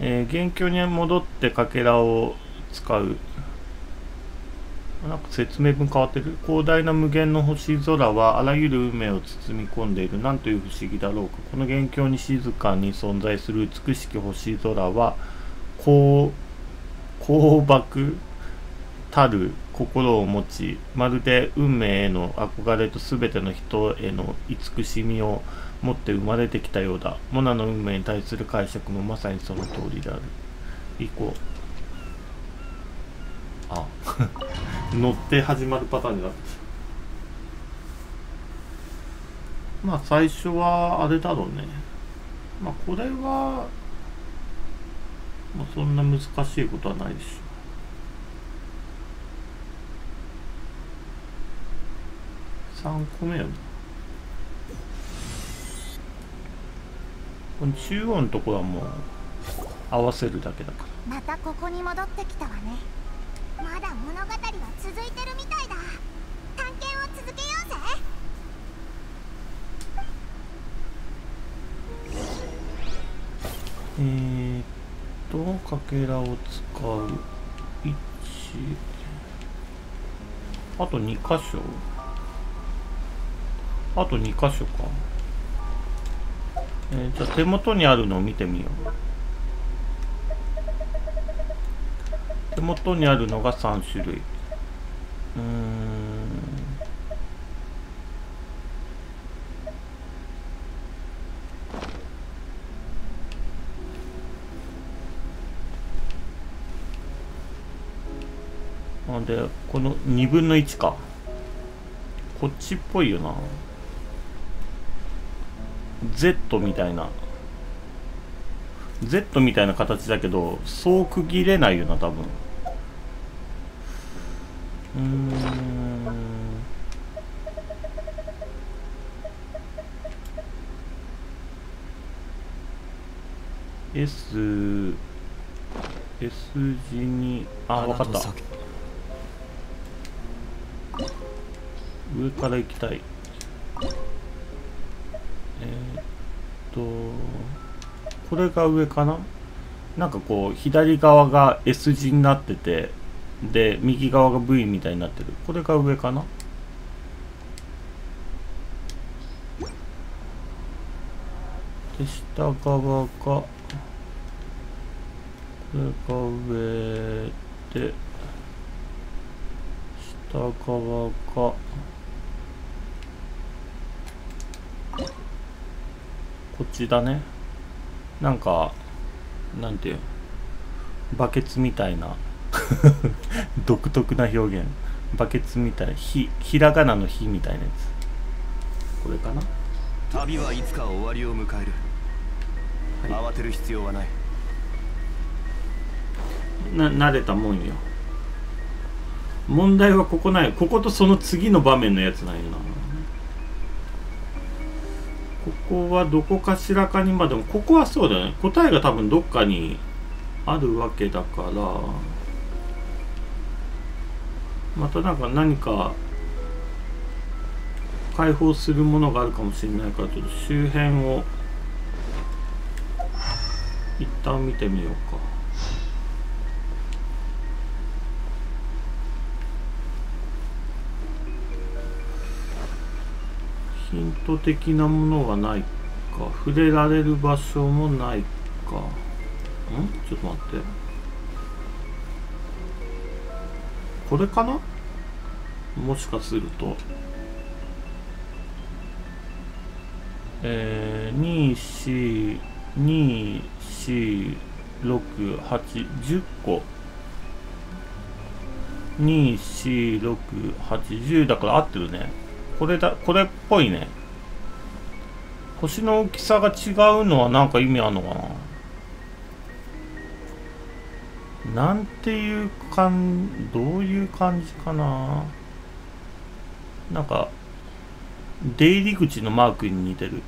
元凶に戻ってかけらを使う。なんか説明文変わってる。広大な無限の星空はあらゆる運命を包み込んでいる。なんという不思議だろうか。この元凶に静かに存在する美しき星空は光漠たる心を持ち、まるで運命への憧れとすべての人への慈しみを持って生まれてきたようだ。モナの運命に対する解釈もまさにその通りである。以降乗って始まるパターンになってた。まあ最初はあれだろうね。まあこれはまあそんな難しいことはないでしょ。3個目よね。この中央のところはもう合わせるだけだから。 またここに戻ってきたわね。まだ物語は続いてるみたいだ。探検を続けようぜ。 かけらを使う。1、あと2箇所。あと2箇所か。じゃあ手元にあるのを見てみよう。手元にあるのが3種類。で、この2分の1か。こっちっぽいよな。Z みたいな。Z みたいな形だけど、そう区切れないよな、多分。S 字に、わかった。上から行きたい。これが上かな。なんかこう左側が S 字になってて、で右側が V みたいになってる。これが上かな。で下側がこれが上で、下側がこっちだね。なんかなんていうバケツみたいな独特な表現。バケツみたい、ひらがなのひみたいなやつ。これかな。 旅はいつか終わりを迎える、はい、慌てる必要はない。 慣れたもんよ。問題はここない。こことその次の場面のやつなんよな。ここはどこかしらかに、まあでもここはそうだよね。答えが多分どっかにあるわけだから、また何か解放するものがあるかもしれないから、ちょっと周辺を一旦見てみようか。ヒント的なものはないか。触れられる場所もないか。ちょっと待って。これかな。もしかすると2、4、2、4、6、8、10個。2、4、6、8、10だから合ってるね。これっぽいね。星の大きさが違うのはなんか意味あるのかな。なんていうどういう感じかな。なんか出入り口のマークに似てる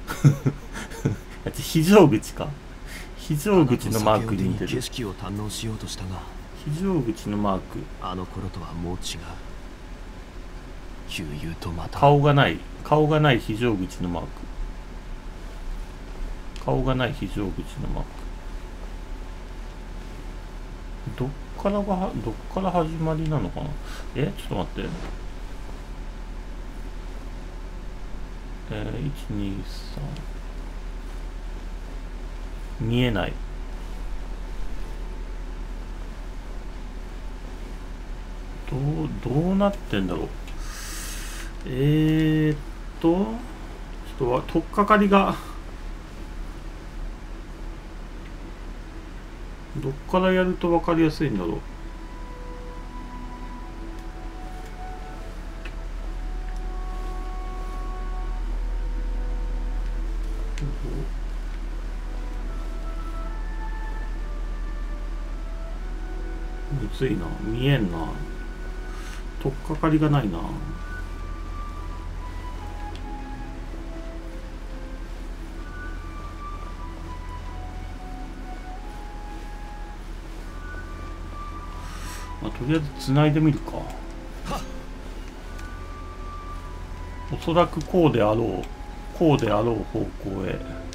非常口か。非常口のマークに似てる。 景色を堪能しようとしたが、 非常口のマーク。 あの頃とはもう違う。悠々とまた顔がない非常口のマーク。顔がない非常口のマーク。 どっから始まりなのかな。ちょっと待って。123見えない。どうなってんだろう。ちょっと取っかかりがどっからやると分かりやすいんだろう。むずいな、見えんな、取っかかりがないな。まあ、とりあえずつないでみるか。おそらくこうであろう方向へ。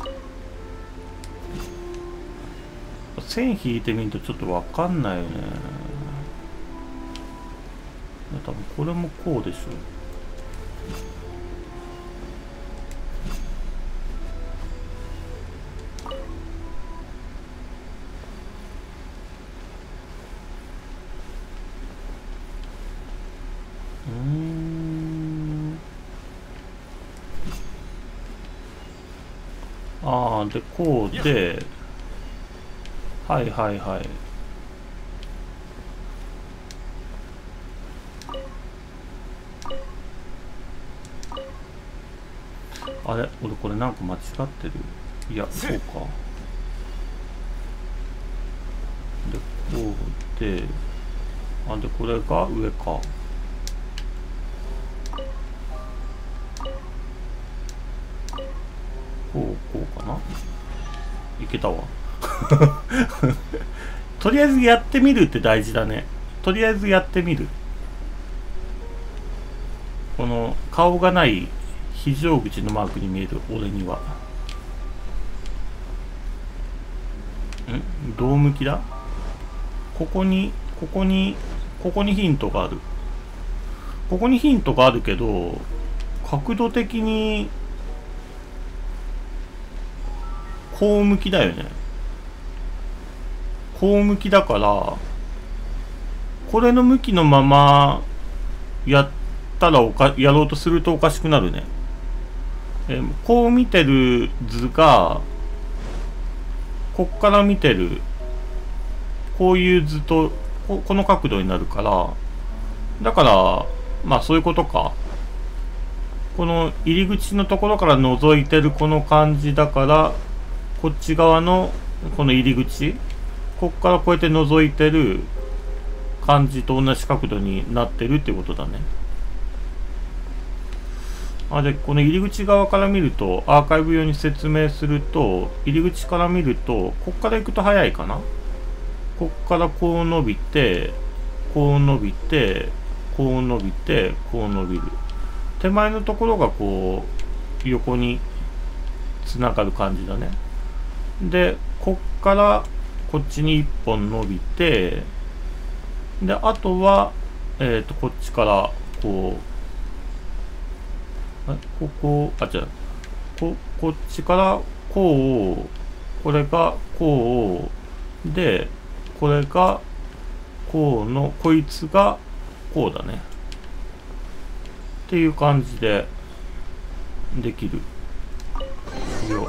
線引いてみるとちょっとわかんないよね。多分これもこうでしょ。でこうで、はいはいはい。あれ、俺これなんか間違ってる。いや、こうか。でこうで、でこれが上か。こうかな。いけたわ。とりあえずやってみるって大事だね。とりあえずやってみる。この顔がない非常口のマークに見える俺には。どう向きだ？ここにヒントがある。ここにヒントがあるけど、角度的にこう向きだよね。こう向きだから、これの向きのままやったらやろうとするとおかしくなるね。こう見てる図が、こっから見てる、こういう図と、この角度になるから、だから、まあそういうことか。この入り口のところから覗いてるこの感じだから、こっち側のこの入り口、こっからこうやって覗いてる感じと同じ角度になってるってことだね。で、この入り口側から見ると、アーカイブ用に説明すると、入り口から見ると、こっから行くと早いかな。こっからこう伸びて、こう伸びて、こう伸びて、こう伸びる。手前のところがこう、横につながる感じだね。で、こっからこっちに一本伸びて、で、あとは、こっちからこう、こっちからこう、これがこう、で、これがこうの、こいつがこうだね。っていう感じでできるよ。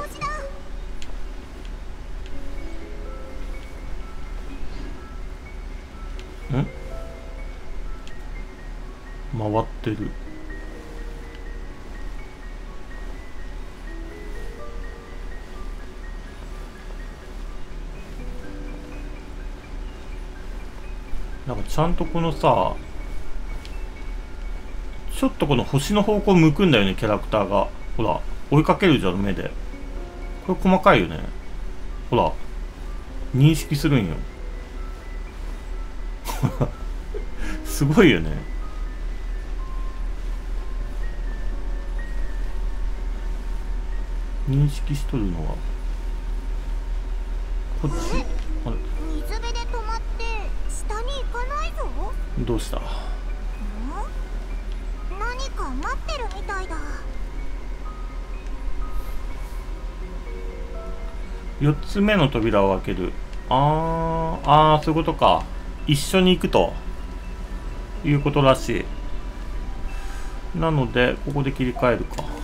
回ってる。なんかちゃんとこのさ、ちょっとこの星の方向向くんだよね、キャラクターが。ほら、追いかけるじゃん、目で。これ細かいよね。ほら、認識するんよ。すごいよね。認識しとるのはこっち。 水辺で止まってどうした？ 何か待ってるみたいだ。 4つ目の扉を開ける。そういうことか。一緒に行くということらしい。なのでここで切り替えるか。